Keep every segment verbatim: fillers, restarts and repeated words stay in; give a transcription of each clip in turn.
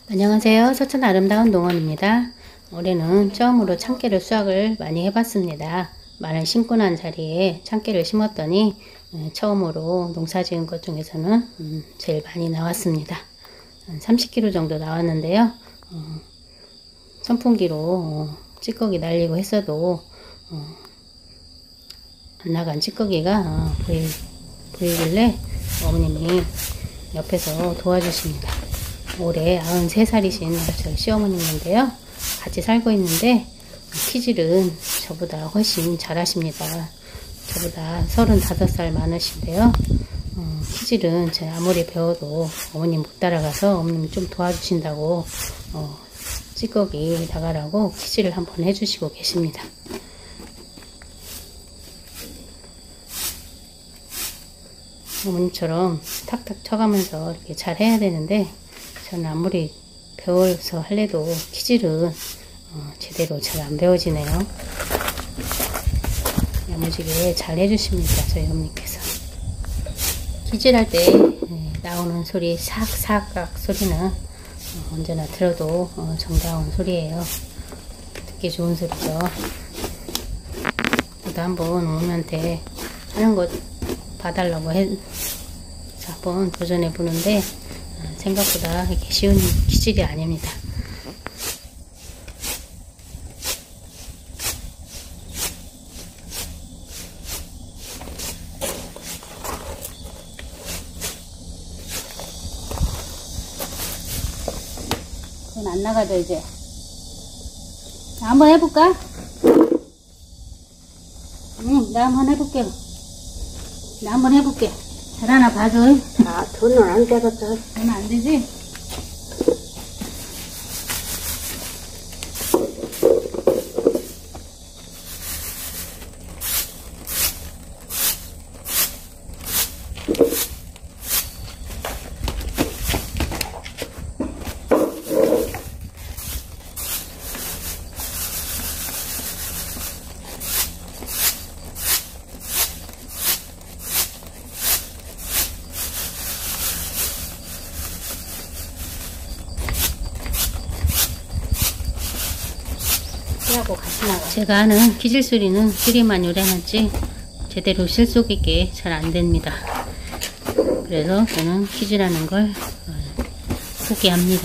안녕하세요. 서천 아름다운 농원입니다. 올해는 처음으로 참깨를 수확을 많이 해봤습니다. 마늘 심고 난 자리에 참깨를 심었더니 처음으로 농사 지은 것 중에서는 제일 많이 나왔습니다. 한 삼십 킬로그램 정도 나왔는데요. 선풍기로 찌꺼기 날리고 했어도 안 나간 찌꺼기가 보이, 보이길래 어머님이 옆에서 도와주십니다. 올해 아흔세 살이신 저희 시어머님인데요. 같이 살고 있는데 키질은 저보다 훨씬 잘하십니다. 저보다 서른다섯 살 많으신데요. 어, 키질은 제가 아무리 배워도 어머님 못 따라가서 어머님 좀 도와주신다고 어, 찌꺼기 나가라고 키질을 한번 해주시고 계십니다. 어머님처럼 탁탁 쳐가면서 이렇게 잘 해야 되는데 저는 아무리 배워서 할래도 키질은 어, 제대로 잘 안 배워지네요. 야무지게 잘 해주십니다. 저희 어머니께서. 키질할 때 네, 나오는 소리 삭삭각 소리는 어, 언제나 들어도 어, 정다운 소리예요. 듣기 좋은 소리죠. 저도 한번 어머니한테 하는 것 봐달라고 해서 한번 도전해 보는데 생각보다 이렇게 쉬운 키질이 아닙니다. 그건 안 나가죠 이제. 자, 한번 해볼까? 응, 나 한번 해볼게. 나 한번 해볼게. 잘하나 봐줘. 아, 돈은 안 되겠죠. 돈은 안 되지? 하고 같이 나가. 제가 하는 키질 소리는 소리만 요래하지 제대로 실속 있게 잘 안 됩니다. 그래서 저는 키질하는 걸 포기합니다.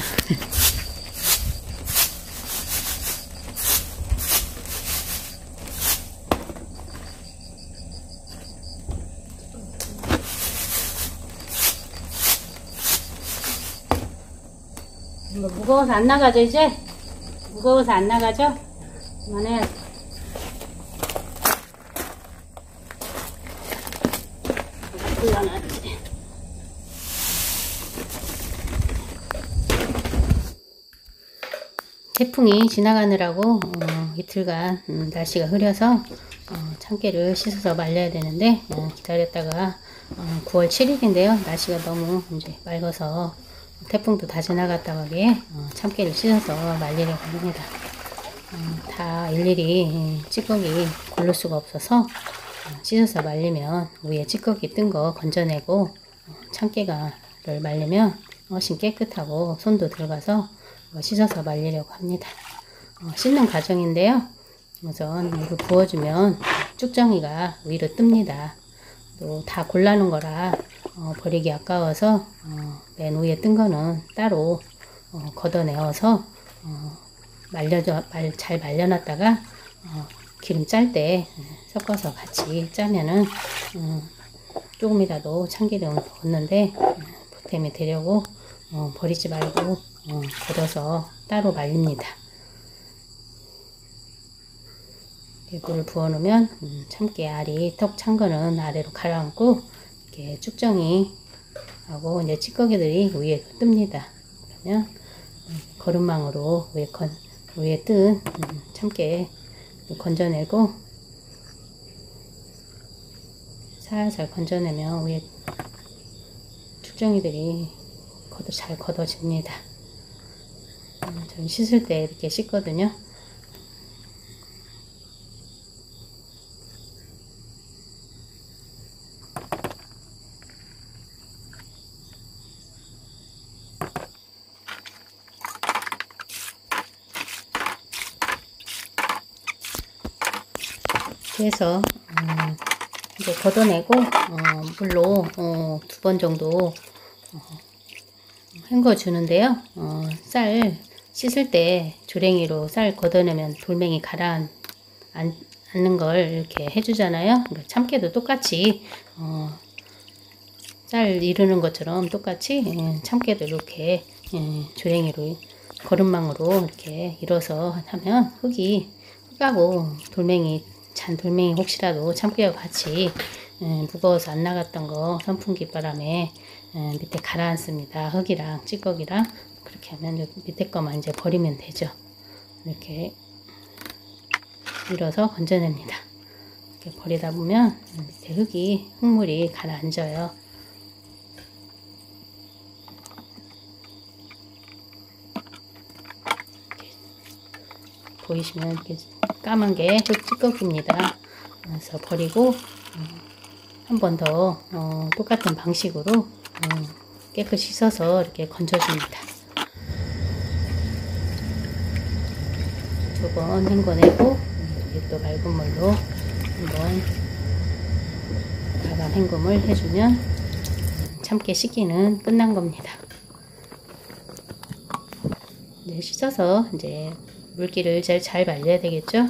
이거 무거워서 안 나가죠 이제? 무거워서 안 나가죠? 그만해. 불러놨지. 태풍이 지나가느라고 어, 이틀간 음, 날씨가 흐려서 어, 참깨를 씻어서 말려야 되는데 어, 기다렸다가 어, 구월 칠일인데요. 날씨가 너무 이제 맑아서 태풍도 다 지나갔다 가게 어, 참깨를 씻어서 말리려고 합니다. 어, 다 일일이 찌꺼기 고를 수가 없어서 어, 씻어서 말리면 위에 찌꺼기 뜬 거 건져내고 어, 참깨가를 말리면 훨씬 깨끗하고 손도 들어가서 어, 씻어서 말리려고 합니다. 어, 씻는 과정인데요. 우선 물을 부어주면 쭉정이가 위로 뜹니다. 또 다 골라놓은 거라 어, 버리기 아까워서 어, 맨 위에 뜬 거는 따로 어, 걷어내어서 어, 말려져, 말, 잘 말려놨다가 어, 기름 짤 때 섞어서 같이 짜면은 음, 조금이라도 참기름 넣었는데 보탬이 되려고 어, 버리지 말고 어, 걷어서 따로 말립니다. 물을 부어 놓으면 음, 참깨 알이 턱 찬 거는 아래로 가라앉고 이렇게 쭉정이 하고 이제 찌꺼기들이 위에 뜹니다. 그러면 음, 거름망으로 위에 건 위에 뜬 음, 참깨 건져내고 살살 건져내면 위에 쭉정이들이 걷어, 잘 걷어집니다. 음, 저는 씻을 때 이렇게 씻거든요. 이렇게 해서 음, 이제 걷어내고 어, 물로 어, 두 번 정도 어, 헹궈 주는데요. 어, 쌀 씻을 때 조랭이로 쌀 걷어내면 돌멩이 가라앉는 걸 이렇게 해주잖아요. 그러니까 참깨도 똑같이 어, 쌀 이르는 것처럼 똑같이 예, 참깨도 이렇게 예, 조랭이로 거름망으로 이렇게 일어서 하면 흙이 흙하고 돌멩이 잔 돌멩이 혹시라도 참깨와 같이 예, 무거워서 안 나갔던 거 선풍기 바람에 예, 밑에 가라앉습니다. 흙이랑 찌꺼기랑. 그렇게 하면 여기 밑에 거만 이제 버리면 되죠. 이렇게 밀어서 건져냅니다. 이렇게 버리다 보면 밑에 흙이 흙물이 가라앉아요. 보이시면 이렇게 까만 게 흙 찌꺼기입니다. 그래서 버리고 한 번 더 어, 똑같은 방식으로 어, 깨끗이 씻어서 이렇게 건져줍니다. 두 번 헹궈내고 이렇게 또 맑은 물로 한번 가감 헹굼을 해주면 참깨 씻기는 끝난 겁니다. 이제 씻어서 이제 물기를 잘, 잘 말려야 되겠죠?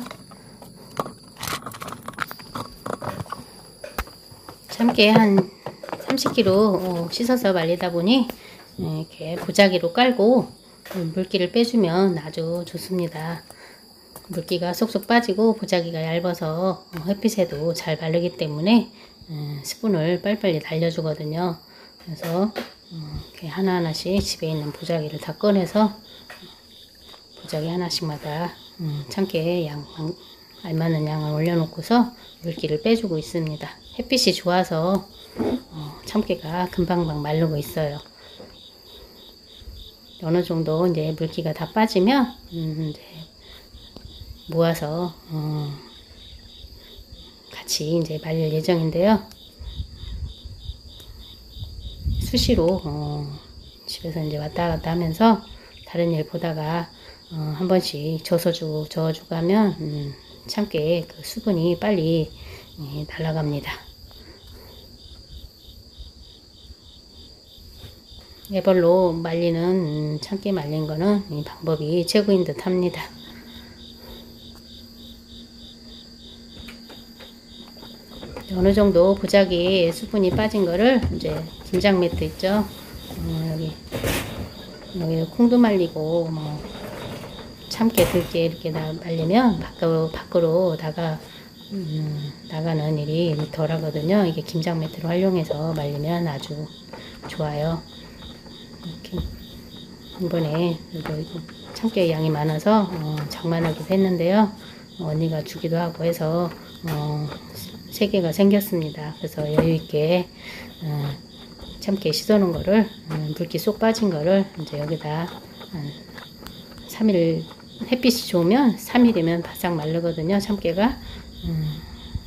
참깨 한 삼십 킬로그램 씻어서 말리다 보니 이렇게 보자기로 깔고 물기를 빼주면 아주 좋습니다. 물기가 쏙쏙 빠지고 보자기가 얇아서 햇빛에도 잘 바르기 때문에 스푼을 빨리빨리 날려주거든요. 그래서 이렇게 하나하나씩 집에 있는 보자기를 다 꺼내서 보자기 하나씩마다 참깨 양 알맞는 양을 올려놓고서 물기를 빼주고 있습니다. 햇빛이 좋아서 참깨가 금방금방 마르고 있어요. 어느 정도 이제 물기가 다 빠지면 음 이제 모아서 어 같이 이제 말릴 예정인데요. 수시로 어 집에서 이제 왔다 갔다 하면서 다른 일 보다가 어 한 번씩 저어주고 저어주고 하면 음 참깨 그 수분이 빨리 예, 날아갑니다. 애벌로 말리는 음, 참깨 말린 거는 이 방법이 최고인 듯 합니다. 어느 정도 보자기 수분이 빠진 거를 이제 김장 매트 있죠. 어, 여기 여기 콩도 말리고 뭐 참깨 들깨 이렇게 다 말리면 밖으로 밖으로 나가 음, 나가는 일이 덜 하거든요. 이게 김장 매트로 활용해서 말리면 아주 좋아요. 이렇게 한 번에 참깨 양이 많아서 어, 장만하기도 했는데요. 언니가 주기도 하고 해서 어, 세 개가 생겼습니다. 그래서 여유있게 어, 참깨 씻어놓은 거를 어, 물기 쏙 빠진 거를 이제 여기다 어, 삼 일 햇빛이 좋으면 삼 일이면 바싹 마르거든요. 참깨가 음,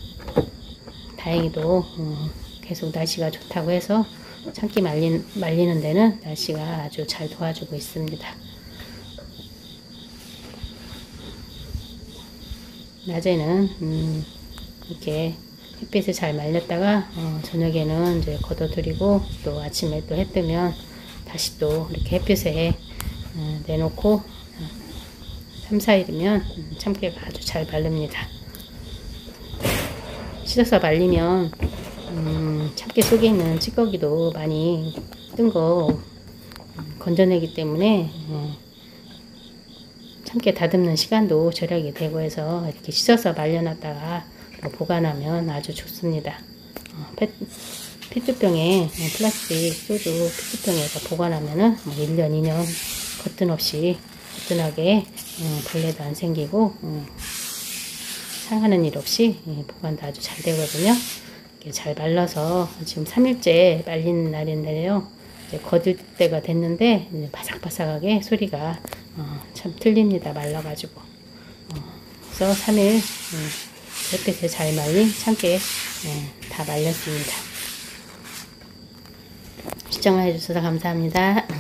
다행히도 음, 계속 날씨가 좋다고 해서 참깨 말린, 말리는 데는 날씨가 아주 잘 도와주고 있습니다. 낮에는 음, 이렇게 햇빛에 잘 말렸다가 어, 저녁에는 이제 걷어들이고 또 아침에 또 해 뜨면 다시 또 이렇게 햇빛에 어, 내놓고 삼, 사 일이면 참깨가 아주 잘 마릅니다. 씻어서 말리면 음, 참깨 속에 있는 찌꺼기도 많이 뜬 거 건져내기 때문에 음, 참깨 다듬는 시간도 절약이 되고 해서 이렇게 씻어서 말려놨다가 뭐 보관하면 아주 좋습니다. 어, 페, 페트병에 플라스틱 소주 페트병에서 보관하면은 뭐 일 년, 이 년 거뜬 없이 거뜬하게 음, 벌레도 안 생기고 음, 상하는 일 없이 예, 보관도 아주 잘 되거든요. 이렇게 잘 말라서 지금 삼 일째 말린 날인데요. 이제 거들 때가 됐는데 이제 바삭바삭하게 소리가 어, 참 틀립니다. 말라가지고 어, 그래서 삼 일 음, 햇빛에 잘 말린 참깨 예, 다 말렸습니다. 시청해 주셔서 감사합니다.